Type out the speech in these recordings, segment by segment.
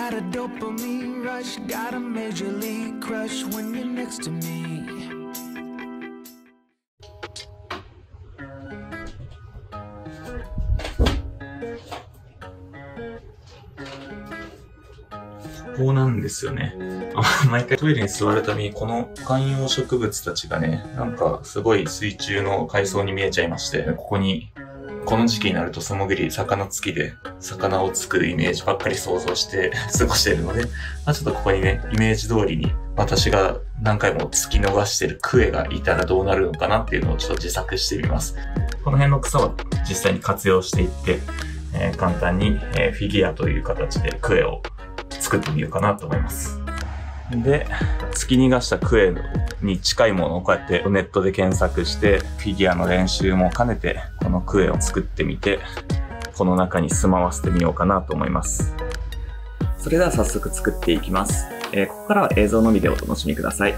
got a dopamine rush, got a major league crush when you're next to me. こうなんですよね。毎回トイレに座るたびにこの観葉植物たちがね、なんかすごい水中の海藻に見えちゃいまして、ここにこの時期になると素潜り、魚付きで魚を作るイメージばっかり想像して過ごしているので、ちょっとここにね、イメージ通りに私が何回も突き逃してるクエがいたらどうなるのかなっていうのをちょっと自作してみます。この辺の草は実際に活用していって、簡単に、フィギュアという形でクエを作ってみようかなと思います。で、突き逃がしたクエに近いものをこうやってネットで検索して、フィギュアの練習も兼ねて、このクエを作ってみて、この中に住まわせてみようかなと思います。 それでは早速作っていきます。ここからは映像のみでお楽しみください。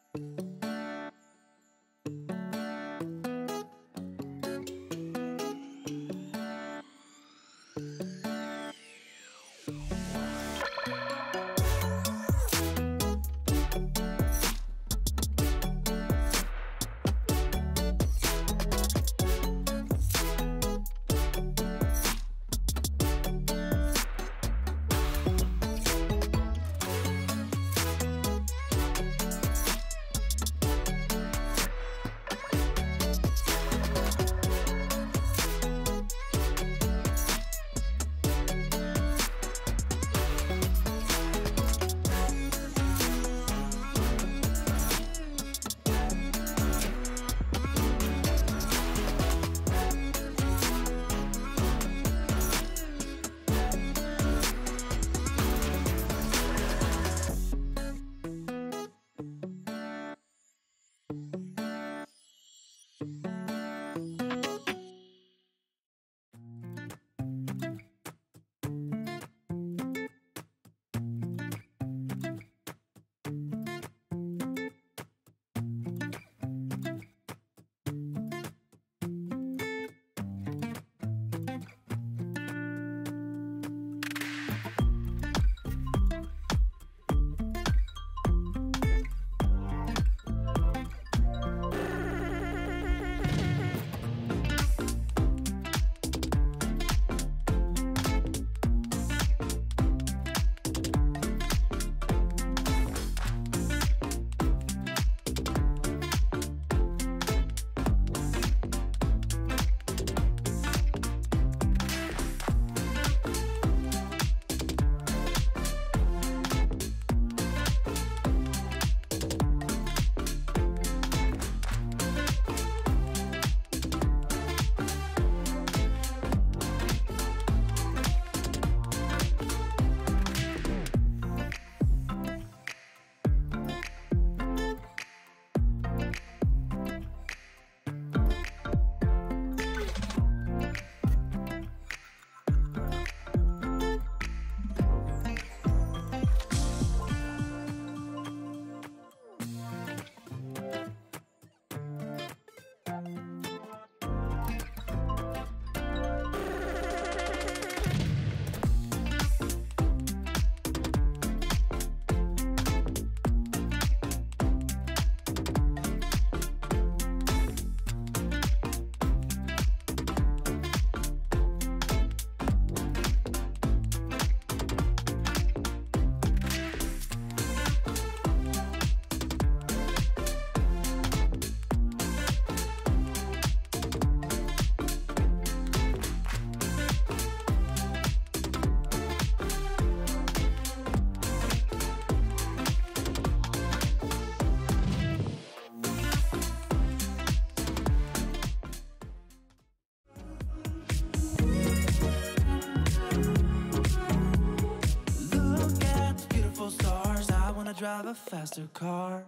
drive a faster car.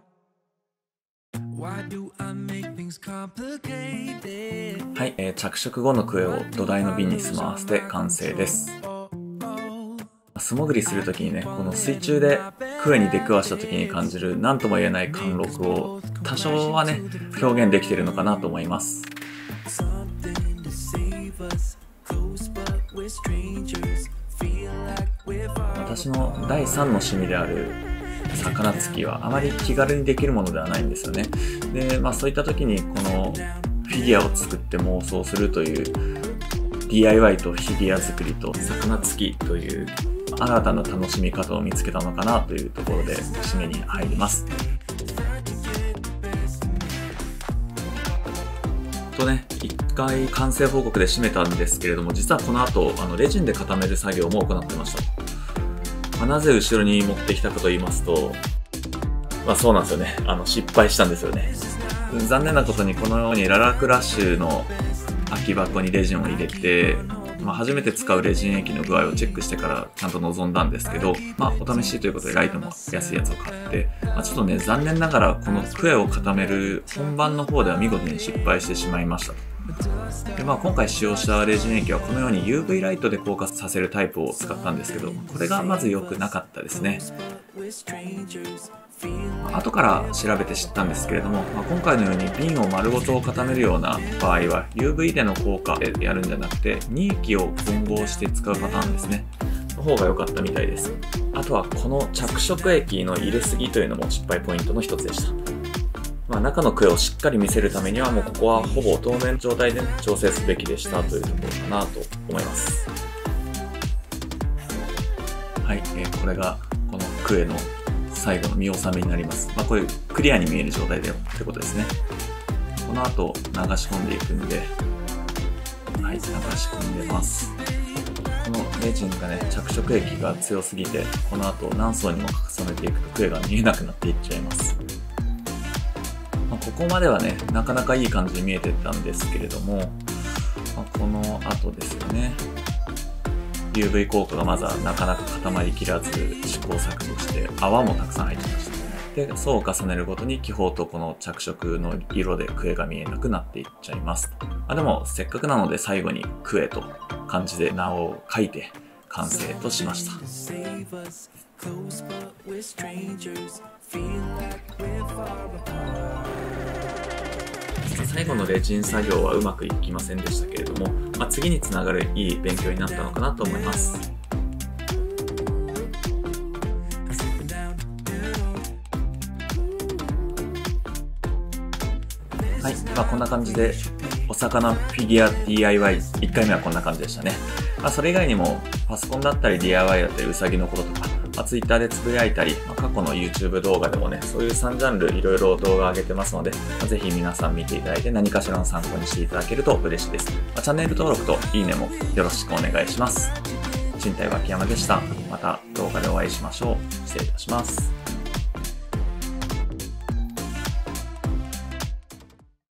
Why do I make things complicated? はい、着色後のクエを土台の瓶に住まわせて完成です。素潜りするときにね、この水中でクエに出くわしたときに感じる何とも言えない貫禄を多少はね、表現できているのかなと思います。私の第3の趣味である魚釣りはあまり気軽にできるものではないんですよね。で、そういった時にこのフィギュアを作って妄想するという DIY とフィギュア作りと魚釣りという新たな楽しみ方を見つけたのかなというところで締めに入ります。とね、一回完成報告で締めたんですけれども、実はこの後レジンで固める作業も行ってました。なぜ後ろに持ってきたかと言いますと、そうなんですよね。失敗したんですよね。残念なことにこのようにララクラッシュの空き箱にレジンを入れて、初めて使うレジン液の具合をチェックしてからちゃんと臨んだんですけど、お試しということでライトの安いやつを買って、ちょっとね、残念ながらこのクエを固める本番の方では見事に失敗してしまいました。で今回使用したレジン液はこのように UV ライトで硬化させるタイプを使ったんですけど、これがまず良くなかったですね。 後から調べて知ったんですけれども、今回のように瓶を丸ごと固めるような場合は UV での効果でやるんじゃなくて、2液を混合して使うパターンですね。の方が良かったみたいです。あとはこの着色液の入れすぎというのも失敗ポイントの一つでした。中のクエをしっかり見せるためにはもうここはほぼ透明状態で調整すべきでしたというところかなと思います。はい、これがこのクエの最後の見納めになります。こういうクリアに見える状態でってことですね。この後流し込んでいくんで、はい、流し込んでます。このレジンがね、着色液が強すぎて、この後何層にも重ねていくとクエが見えなくなっていっちゃいます。ここまではね、なかなかいい感じに見えてたんですけれども、この後ですよね。UV 効果がまずはなかなか固まりきらず試行錯誤して泡もたくさん入ってました。で、層を重ねるごとに気泡とこの着色の色でクエが見えなくなっていっちゃいます。でもせっかくなので最後にクエと漢字で名を書いて完成としました。最後のレジン作業はうまくいきませんでしたけれども、次につながるいい勉強になったのかなと思います。はい、こんな感じでお魚フィギュア DIY1 回目はこんな感じでしたね。それ以外にもパソコンだったり DIY だったりうさぎのこととか、Twitter でつぶやいたり、過去の YouTube 動画でもね、そういう3ジャンルいろいろ動画上げてますので、ぜひ皆さん見ていただいて何かしらの参考にしていただけると嬉しいです。チャンネル登録といいねもよろしくお願いします。賃貸脇山でした。また動画でお会いしましょう。失礼いたします。